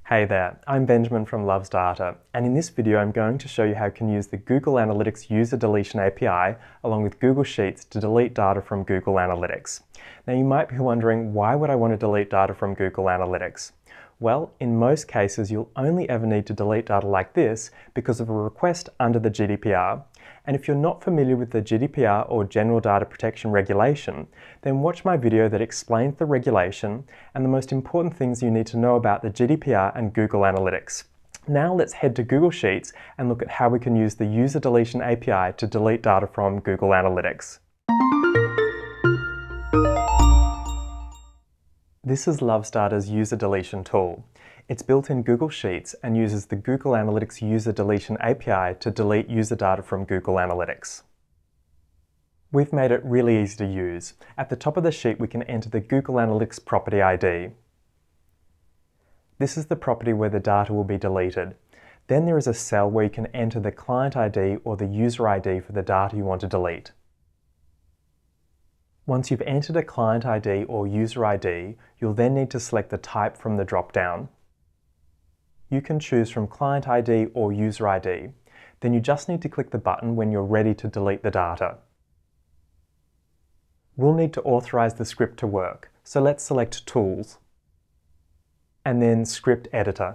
Hey there, I'm Benjamin from Loves Data, and in this video I'm going to show you how you can use the Google Analytics User Deletion API along with Google Sheets to delete data from Google Analytics. Now you might be wondering, why would I want to delete data from Google Analytics? Well, in most cases you'll only ever need to delete data like this because of a request under the GDPR. And if you're not familiar with the GDPR or General Data Protection Regulation, then watch my video that explains the regulation and the most important things you need to know about the GDPR and Google Analytics. Now let's head to Google Sheets and look at how we can use the User Deletion API to delete data from Google Analytics. This is Loves Data's User Deletion tool. It's built in Google Sheets and uses the Google Analytics User Deletion API to delete user data from Google Analytics. We've made it really easy to use. At the top of the sheet we can enter the Google Analytics property ID. This is the property where the data will be deleted. Then there is a cell where you can enter the client ID or the user ID for the data you want to delete. Once you've entered a client ID or user ID, you'll then need to select the type from the drop-down. You can choose from Client ID or User ID. Then you just need to click the button when you're ready to delete the data. We'll need to authorize the script to work, so let's select Tools, and then Script Editor.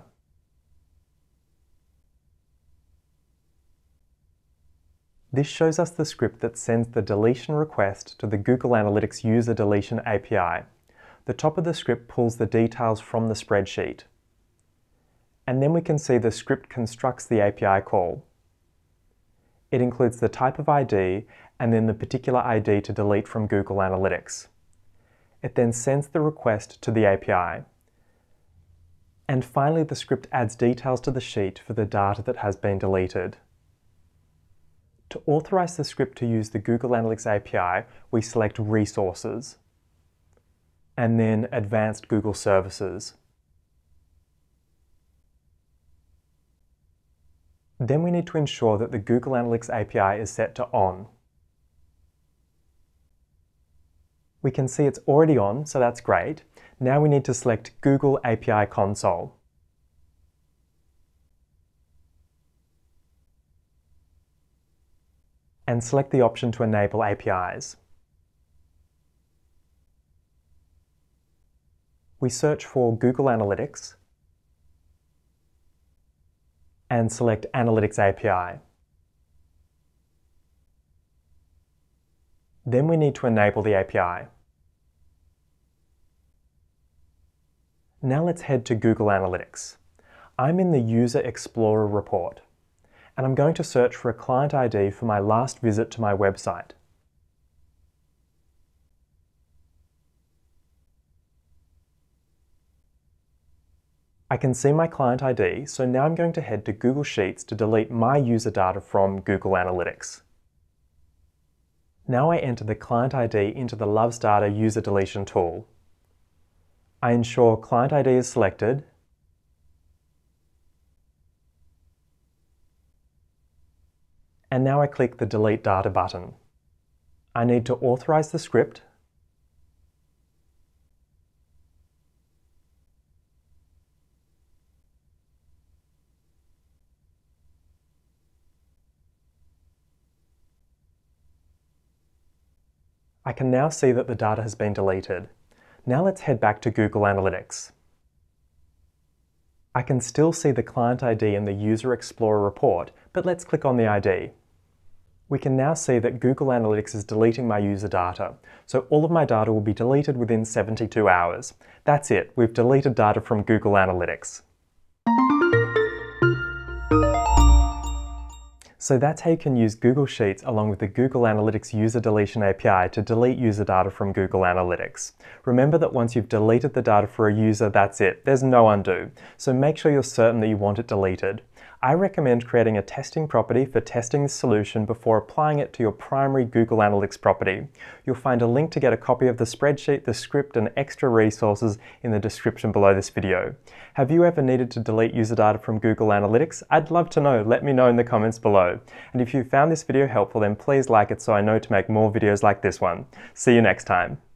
This shows us the script that sends the deletion request to the Google Analytics User Deletion API. The top of the script pulls the details from the spreadsheet. And then we can see the script constructs the API call. It includes the type of ID and then the particular ID to delete from Google Analytics. It then sends the request to the API. And finally, the script adds details to the sheet for the data that has been deleted. To authorize the script to use the Google Analytics API, we select Resources and then Advanced Google Services. Then we need to ensure that the Google Analytics API is set to On. We can see it's already on, so that's great. Now we need to select Google API Console. And select the option to enable APIs. We search for Google Analytics and select Analytics API. Then we need to enable the API. Now let's head to Google Analytics. I'm in the User Explorer report, and I'm going to search for a client ID for my last visit to my website. I can see my client ID, so now I'm going to head to Google Sheets to delete my user data from Google Analytics. Now I enter the client ID into the Loves Data User Deletion tool. I ensure client ID is selected, and now I click the Delete Data button. I need to authorize the script, I can now see that the data has been deleted. Now let's head back to Google Analytics. I can still see the client ID in the User Explorer report, but let's click on the ID. We can now see that Google Analytics is deleting my user data, so all of my data will be deleted within 72 hours. That's it, we've deleted data from Google Analytics. So that's how you can use Google Sheets along with the Google Analytics User Deletion API to delete user data from Google Analytics. Remember that once you've deleted the data for a user, that's it. There's no undo. So make sure you're certain that you want it deleted. I recommend creating a testing property for testing this solution before applying it to your primary Google Analytics property. You'll find a link to get a copy of the spreadsheet, the script, and extra resources in the description below this video. Have you ever needed to delete user data from Google Analytics? I'd love to know. Let me know in the comments below. And if you found this video helpful, then please like it so I know to make more videos like this one. See you next time.